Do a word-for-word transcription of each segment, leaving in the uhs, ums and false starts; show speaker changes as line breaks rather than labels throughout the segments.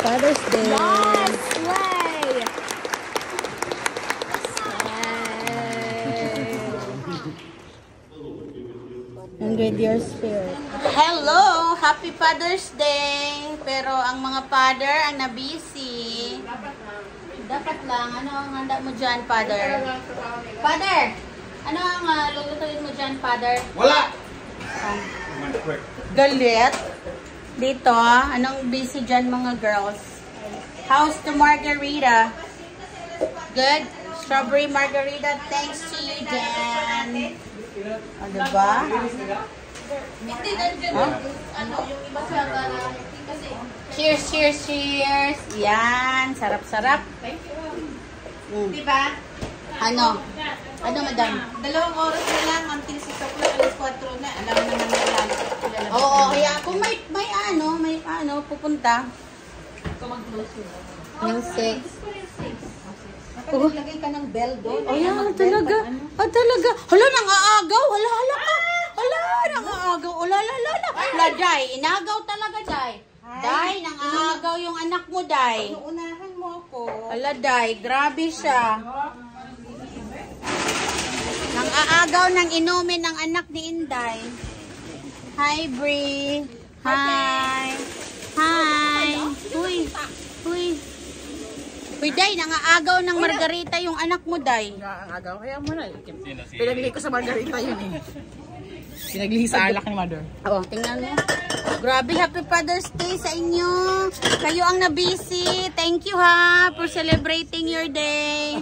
Father's Day.
Yes, slay.
And with your spirit.
Hello! Happy Father's Day! Pero ang mga father ang na-busy. Dapat lang. Ano ang handa mo dyan, father? Father! Ano ang uh, lulutuin mo dyan, father?
Wala!
Ah. Galit. Dito, anong busy dyan, mga girls? How's the margarita? Good? Strawberry margarita. Thanks to you, Dan. O, diba? Hindi nandiyan. Ano, yung iba sa kasi. Cheers, cheers, cheers. Yan. Sarap-sarap. Mm. Diba? Ano? Ano, madam?
Dalawang oras na lang until six o'clock, alas kwatro na. Alam naman na lalabas.
Oo, kaya kung may, may ano, may ano, pupunta.
Kung mag-close yun.
Yung six.
Oh. Lagay ka ng bell doon.
Oh, yan, talaga. Ah, talaga. Hala, nangaagaw. Hala, hala ka. Hala, nangaagaw. Hala, hala, hala. Hala, Day. Inagaw talaga, Day. Day, nangaagaw yung anak mo, Day.
Unahan mo ako.
Hala, Day. Grabe siya. Nangaagaw ng inumin ng anak ni Inday. Hi, Brie. Hi. Hi. Uy. Uy. Uy, Day, nangaagaw ng margarita yung anak mo, Day.
Nangaagaw. Kaya mo na. Pinaglihi ko sa margarita yun eh. Pinaglihi sa alak ni mother.
Oo, tingnan mo. Grabe, happy Father's Day sa inyo. Kayo ang na-busy. Thank you, ha, for celebrating your day.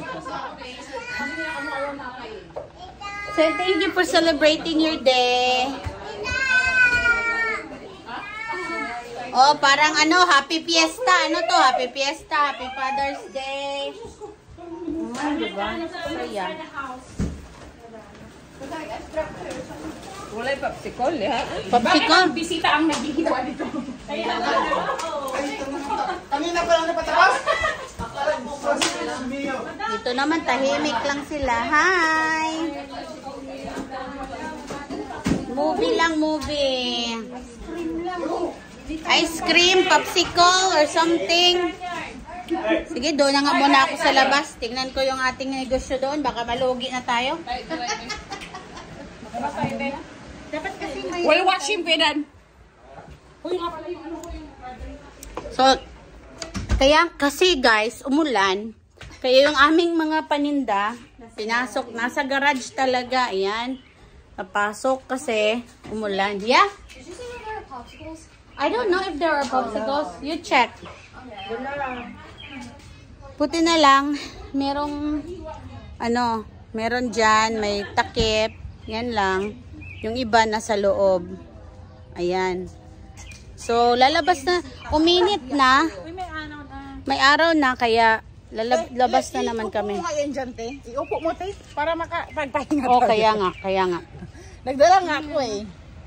So, thank you for celebrating your day. Oh, parang ano, happy fiesta. Ano to? Happy fiesta. Happy Father's Day. Oh, diba? Saya.
Wala yung popsicle, ha?
Popsicle?
Bisita ang naghihiwa dito.
Kanina pa lang napatapos?
Dito naman, tahimik lang sila. Hi! Movie lang, movie. Ice cream, popsicle, or something. Sige, doon na nga muna ako sa labas. Tingnan ko yung ating negosyo doon. Baka malugi na tayo.
Dapat kasi may... Well, watch him, Pedan.
So, kaya kasi guys, umulan. Kaya yung aming mga paninda, pinasok, nasa garage talaga. Ayan. Napasok kasi umulan. Yeah? I don't know if there are popsicles. You check. Puti na lang. Merong, ano, meron dyan. May takip. Yan lang. Yung iba nasa loob. Ayan. So, lalabas na. Uminit na. May araw na. Kaya, lalabas na naman kami.
Iupo mo ngayon dyan, te. Iupo mo, te. Para makapagpahinga.
Oh, kaya nga. Kaya nga.
Nagdala nga ako eh.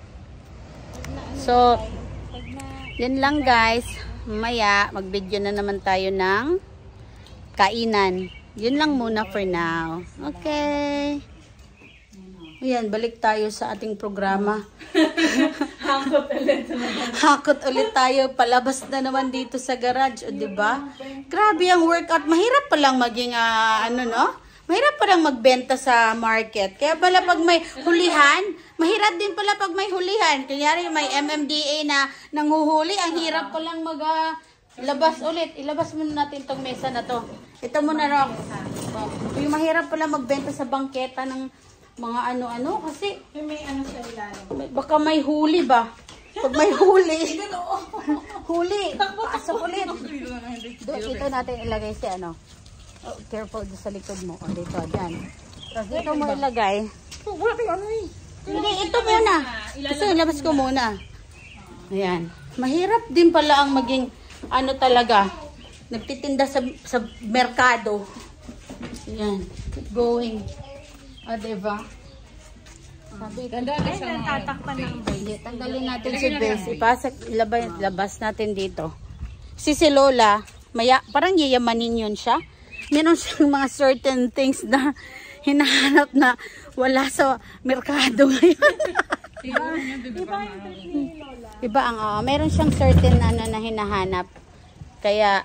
So, yan lang guys. Mamaya, mag-video na naman tayo ng kainan. Yun lang muna for now. Okay. Ayan, balik tayo sa ating programa.
Hakot ulit.
Hakot ulit tayo. Palabas na naman dito sa garage. O, diba? Grabe ang workout. Mahirap palang maging, uh, ano no? Mahirap palang magbenta sa market. Kaya pala pag may hulihan, mahirap din pala pag may hulihan. Kunyari may M M D A na nanghuhuli, ang hirap palang mag uh, labas ulit. Ilabas muna natin tong mesa na to. Ito muna, Rock. Yung mahirap pala magbenta sa bangketa ng mga ano-ano kasi
May ano sa ilalim.
baka may huli ba? Pag may huli. Huli. Pasok ulit. Doon, dito natin ilagay si ano. Oh, careful sa likod mo. O, dito, dyan. Tapos dito mo ilagay.
Wala tayong ano eh.
Hindi, ito muna. Gusto, ilabas ko muna. Ayan. Mahirap din pala ang maging, ano talaga, nagtitinda sa, sa merkado. Ayan. Keep going. O, diba? Sabi,
Ganda ka sa mga
hindi, tanggalin natin si Bess. Ipasok, ilabas, labas natin dito. Si si Lola, maya, parang yayamanin yun siya. Meron siyang mga certain things na hinahanap na wala sa merkado ngayon. Iba ang, uh, meron siyang certain ano na hinahanap Kaya,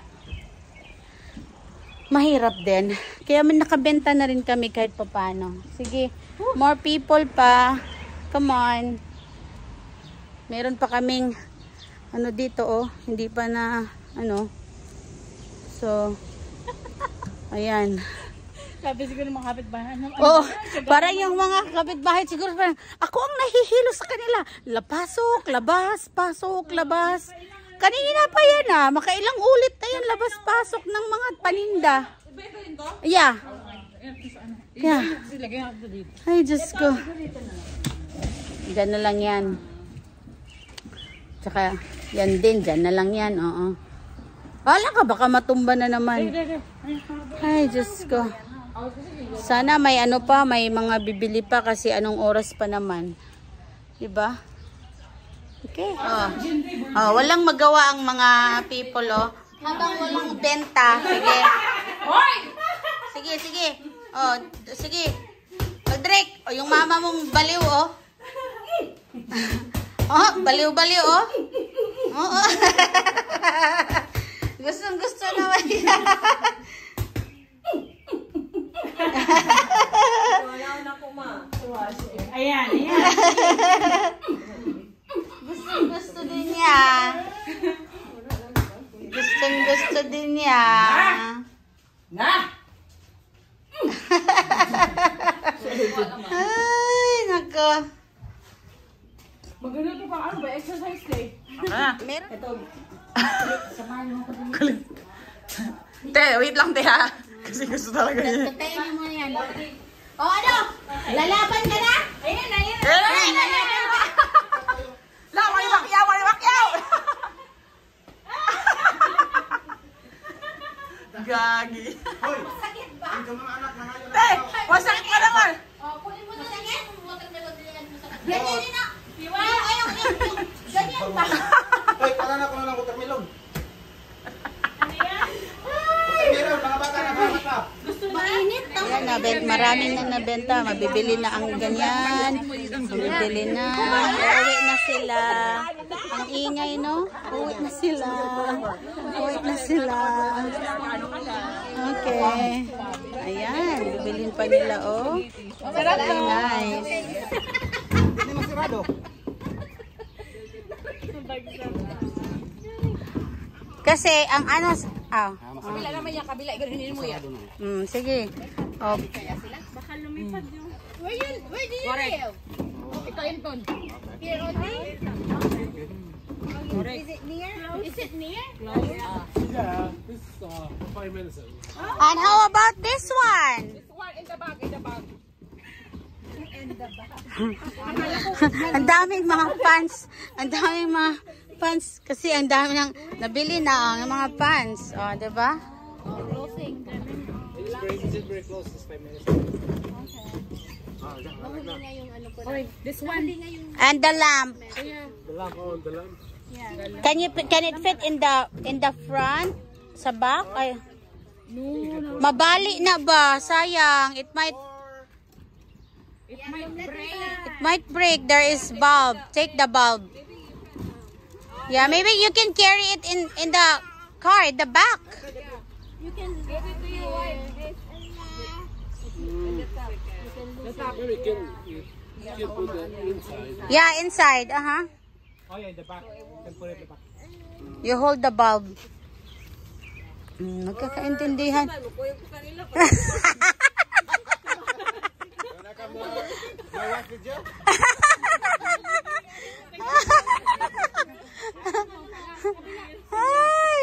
mahirap din. Kaya man nakabenta na rin kami kahit papano. Sige, more people pa. Come on. Meron pa kaming, ano dito oh, hindi pa na, ano. So, ayan.
Sabi siguro ng mga kapitbahay. Ano,
Oh, parang yung mga kapitbahay siguro parang ako ang nahihilo sa kanila. Lapasok, labas, pasok, labas. Kanina pa yan ah, makailang ulit na yan labas-pasok ng mga paninda. Yeah. Yeah. Ay, Diyos ko. Diyan na lang yan. Tsaka, yan din, diyan na lang yan, oo. Wala ka, baka matumba na naman. Ay, Diyos ko. Sana may ano pa, may mga bibili pa kasi anong oras pa naman. Diba? Okay. Oh. Oh, walang magawa ang mga people, oh. Habang walang benta. Sige. Sige, sige. Oh, sige. Oh, Drake, oh, yung mama mong baliw, oh. Oh, baliw-baliw, oh. Oo. Oh, gustong gusto naman yan.
Ayan, ayan.
Gustong gusto din niya. Gustong gusto din niya.
Na!
Ay, nako.
Maganda ito pa, ano ba? Exercise day.
Ah,
Meron.
te, wait lang te ha. Kasi gusto talaga niya.
Tatayin mo yan. O ano? Lalaban ka na? Ayan, ayan.
Eh!
Lalaban ka.
La, may makyaw, may makyaw! Gagi.
Hoy! Yung mga anak na ngayon.
Te, masakit ka naman.
O, kunin mo na lang yan. Ganyan din na. Ayaw, ayaw, ayaw. Ganyan pa.
Hoy, palanak ko na lang watermelon. Watermelon, mga bata na mga bata.
Mainit. Ayan, nabent, maraming na nabenta. Mabibili na ang ganyan. Mabibili na. Uwi na sila. Ang ingay, no? Uwi na sila. Uwi na sila. Okay. Ayan, bibilin pa nila, oh. Very nice.
Hindi masirado.
Kasi, ang ano, ah,
Kabila naman yan, kabila. Ganun mo yan.
mm, sige. Oh,
Where you, where do you live?
Ito yun, Ton.
Here only? Is it near? Is it near?
Yeah, this is uh, five minutes.
and how about this one?
This one in the bag, in the bag.
Ang daming mga fans. Ang daming mga fans. Kasi ang dami ng nabili na ang mga fans. O, oh, diba?
It's very, it's very close. It's five minutes.
Okay, this one.
And the lamp.
The lamp on the lamp.
Can you can it fit in the in the front? Sa back? Ay. Mabali na ba? Sayang. It might
It might break.
it might break. There is bulb. Take the bulb. Yeah, maybe you can carry it in in the car, in the back.
You can give it to your wife.
Maybe you can, you, you can put it inside.
Yeah, inside. Uh-huh.
Oh yeah, in the back. You can put it in the back.
You hold the bulb. Hmm, nagkakaintindihan.
My wife with you?
Ay!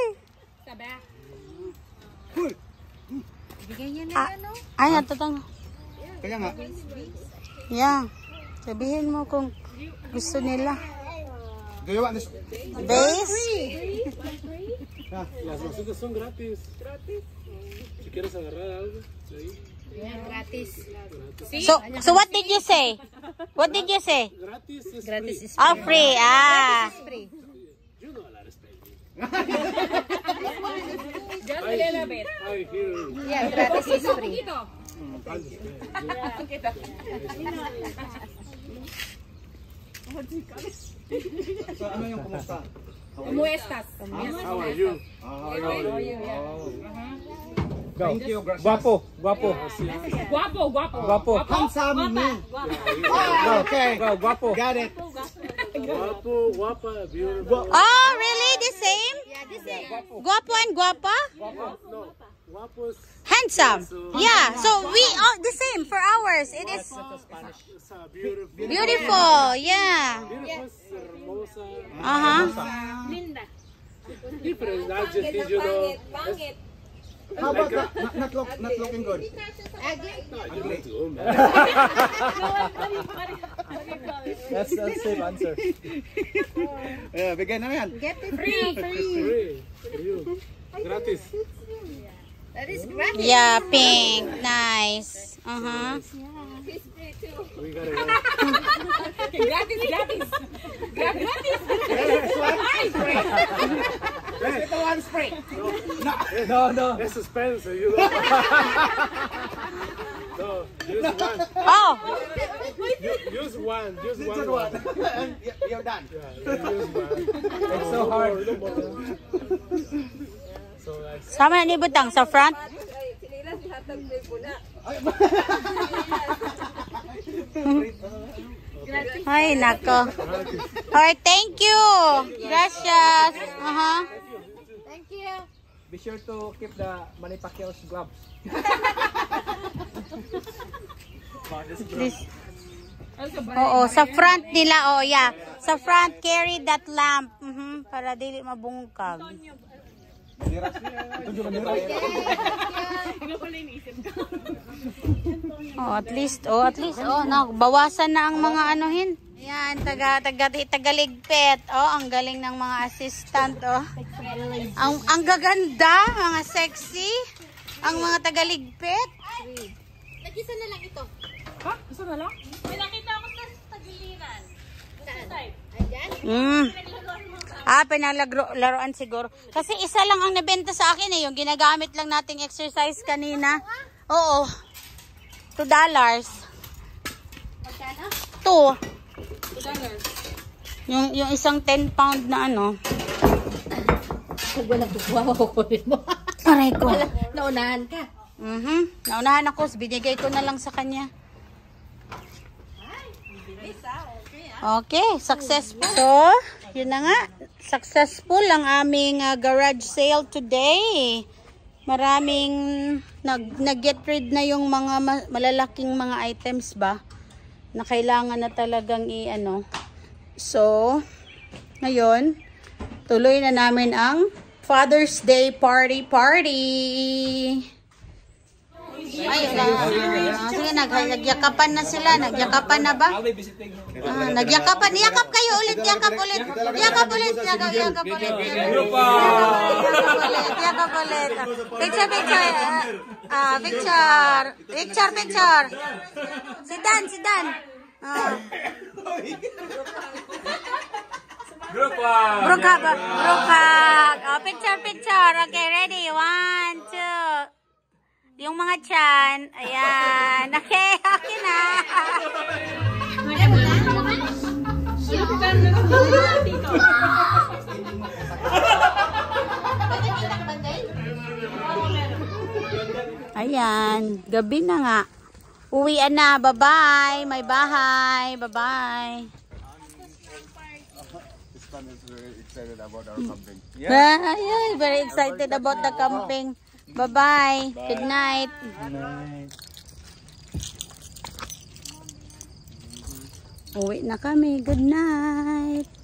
Ah, ay, natatang.
Kaya nga.
Yeah. Sabihin mo kung gusto nila.
Do you want this?
Base?
Ah,
Las masitas son gratis. Gratis. Si quieres agarrar algo, ahí.
So, so what did you say? What did you say?
Gratis es gratis. Free.
Oh, free. Ah.
You know a lot of Spanish.
Just a little bit.
I hear.
Yeah, gratis is free.
So ano yung kumusta?
¿Cómo estás?
How are you?
Oh, really?
Thank you. Guapo, guapo.
Guapo, guapo.
Guapo.
Handsome man. Okay.
Go, guapo.
Got it.
Guapo, guapa, beautiful.
Oh, really? The same?
Yeah, this is
Guapo and guapa?
No, guapo's
Handsome. Yeah. So we are the same for ours. It is
uh, beautiful.
beautiful. Yeah.
Beautiful, hermosa.
Uh-huh.
linda.
Different adjective, you know.
How about not, not, not, look, not looking good?
Ugly.
Ugly.
That's a safe answer.
Yeah, bigay na yan.
Get it free. Free.
Free. For you. Gratis.
That is gratis.
Yeah, pink. Nice. Uh-huh.
We got it.
Gratis, gratis. Gratis.
Ito one spray.
No, no. That's expensive, you know. No, use one.
Oh,
U- Use one. Use
This
one.
one.
one.
You're done.
Yeah, use one. It's so hard. So like,
sama na ni Butang sa front. Ay, nako. Alright, thank you. Gracias. Uh-huh.
Thank you.
be sure to keep the Manny Pacquiao's gloves.
Please. Oo, sa front nila, oh yeah. Sa front, carry that lamp. Mhm, para dili mabungkag. Oh, at least, oh, at least, oh, no, bawasan na ang mga anuhin. Yan, taga, taga, tagaligpit. Oh, ang galing ng mga assistant, oh. Ang, ang gaganda, mga sexy. Ang mga tagaligpit.
Nag-isa na lang ito.
Ha? Gusto na lang?
May nakita ko sa tagiliran. Saan? Ayan?
Mm. Ah, pinalaglaruan siguro. Kasi isa lang ang nabenta sa akin eh. Yung ginagamit lang nating exercise kanina. Oo. Two dollars.
Magkano?
Two.
two dollars.
Yung, yung isang ten pound na ano.
Pag walang kukuha, makukulit mo.
Aray ko.
Naunahan ka.
Mhm. Naunahan ako. Binigay ko na lang sa kanya. Okay, successful. So, yun na nga. Successful ang aming uh, garage sale today. Maraming nag, nag-get rid na yung mga ma malalaking mga items ba na kailangan na talagang i-ano. So, ngayon, tuloy na namin ang Father's Day party party. Ayun na. Ah, sige, nag nagyakapan na sila. Nagyakapan na ba? Ah, nagyakapan. Yakap kayo ulit. Yakap ulit. Yakap ulit. Yakap, yakap ulit. Yakap ulit. Yakap ulit. Picture, picture. Ah, picture. Picture, picture. Si Dan, si Dan. Ah. Group hug. Group hug. Group hug. Oh, picture, picture. Okay, ready. One, two. Yung mga chan. Ayan. Okay, okay na. Ayan. Gabi na nga. Uwian na. Bye-bye. May bahay. Bye-bye.
This one is very excited about our camping.
Yeah. Yeah, very excited about the camping. Bye-bye. Good night. Uwi na kami. Good night.